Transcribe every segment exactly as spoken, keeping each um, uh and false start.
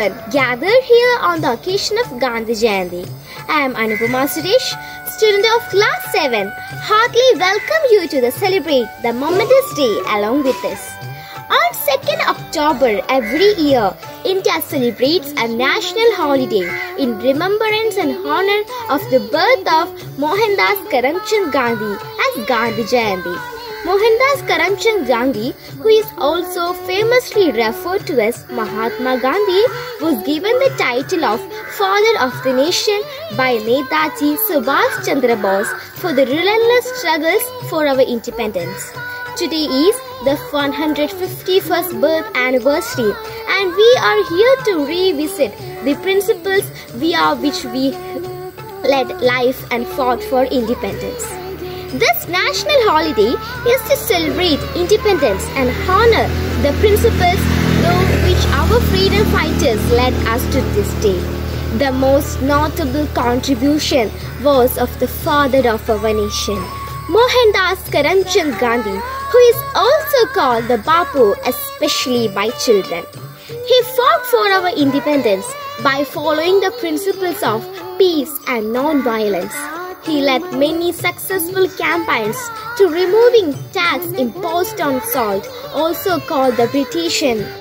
children gathered here on the occasion of Gandhi Jayanti. I am Anupama Suresh, student of class seven. Heartily welcome you to the celebrate the momentous day along with us. On second October every year, India celebrates a national holiday in remembrance and honor of the birth of Mohandas Karamchand Gandhi as Gandhi Jayanti. Mohandas Karamchand Gandhi, who is also famously referred to as Mahatma Gandhi, was given the title of Father of the Nation by Netaji Subhash Chandra Bose for the relentless struggles for our independence. Today is the one hundred fifty-first birth anniversary, and we are here to revisit the principles via which we led life and fought for independence. This national holiday is to celebrate independence and honor the principles through which our freedom fighters led us to this day. The most notable contribution was of the father of our nation, Mohandas Karamchand Gandhi, who is also called the Bapu, especially by children. He fought for our independence by following the principles of peace and non-violence. He led many successful campaigns to removing tax imposed on salt, also called the British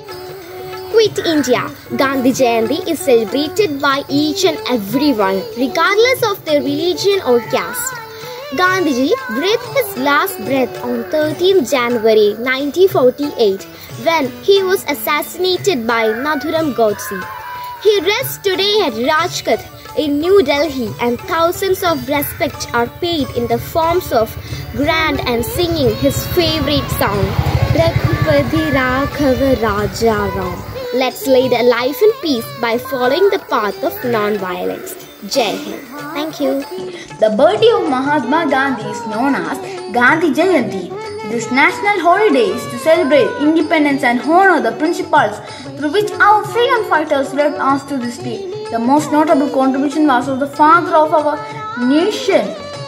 Quit India. Gandhi Jayanti is celebrated by each and everyone, regardless of their religion or caste. Gandhiji breathed his last breath on thirteenth January nineteen forty-eight when he was assassinated by Nathuram Godse. He rests today at Rajghat in New Delhi, and thousands of respects are paid in the forms of grand and singing his favorite song, Raghupati Raghav Raja Ram. Let's lead a life in peace by following the path of non-violence. Jai Hind. Thank you. The birthday of Mahatma Gandhi is known as Gandhi Jayanti. This national holiday is to celebrate independence and honor the principles through which our freedom fighters led us to this day. The most notable contribution was of the father of our nation,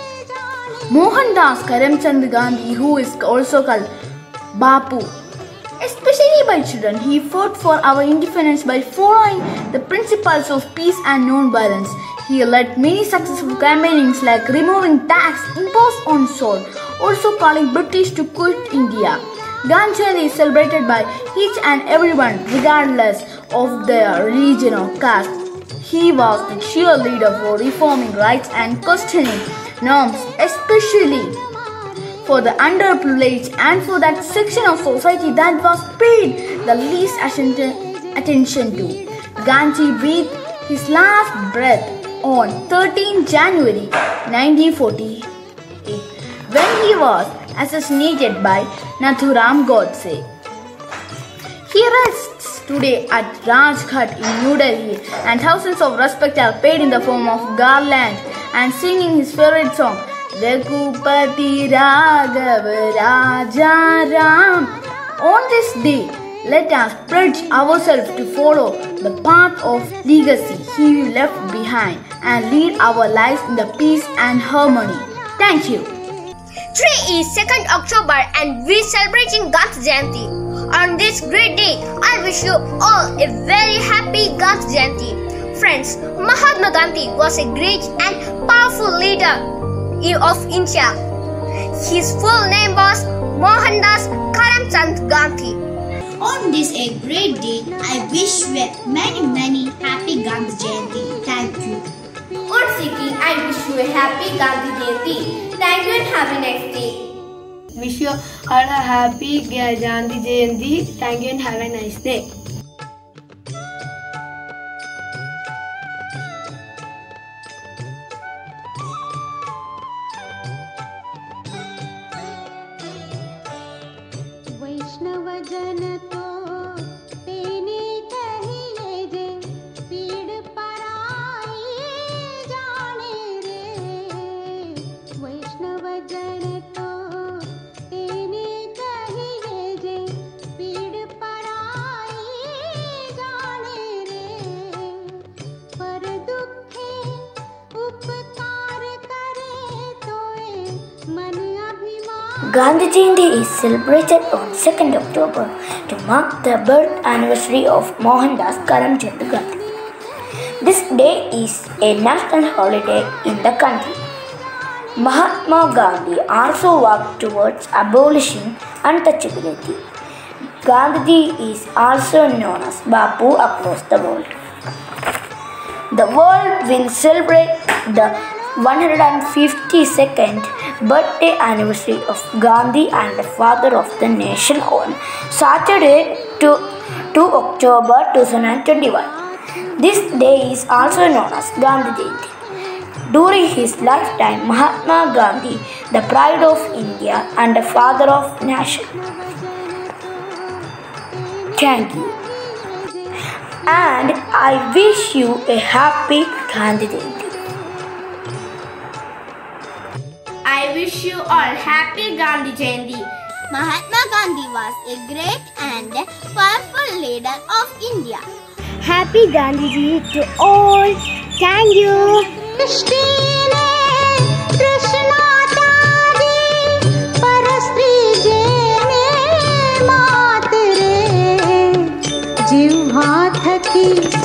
Mohandas Karamchand Gandhi, who is also called Bapu. Especially by children, he fought for our independence by following the principles of peace and non-violence. He led many successful campaigns like removing tax imposed on salt, also calling British to quit India. Gandhi Jayanti is celebrated by each and everyone regardless of their religion or caste. He was the cheerleader for reforming rights and questioning norms, especially for the underprivileged and for that section of society that was paid the least attention to. Gandhi breathed his last breath on thirteenth January nineteen forty-eight when he was assassinated by Nathuram Godse. He rests today at Rajghat in New Delhi, and thousands of respect are paid in the form of garland and singing his favorite song, Raghupati Raghav Raja Ram. On this day, let us pledge ourselves to follow the path of legacy he left behind and lead our lives in the peace and harmony. Thank you. Today is second October and we are celebrating Gandhi Jayanti. On this great day, I wish you all a very happy Gandhi Jayanti. Friends, Mahatma Gandhi was a great and powerful leader of India. His full name was Mohandas Karamchand Gandhi. On this a great day, I wish you many many happy Gandhi Jayanti. Thank you. On Siki, I wish you a happy Gandhi Jayanti. Thank you and have a nice day. Wish you all a happy Gandhi Jayanti. Thank you and have a nice day. Gandhi Jayanti is celebrated on second October to mark the birth anniversary of Mohandas Karamchand Gandhi. This day is a national holiday in the country. Mahatma Gandhi also worked towards abolishing untouchability. Gandhi is also known as Bapu across the world. The world will celebrate the one hundred fifty-second birthday anniversary of Gandhi and the father of the nation on Saturday, two October twenty twenty-one. This day is also known as Gandhi Jayanti. During his lifetime, Mahatma Gandhi, the pride of India and the father of nation. Thank you. And I wish you a happy Gandhi Jayanti. I wish you all happy Gandhi Jayanti. Mahatma Gandhi was a great and powerful leader of India. Happy Gandhi Ji to all. Thank you. जीव हाथ की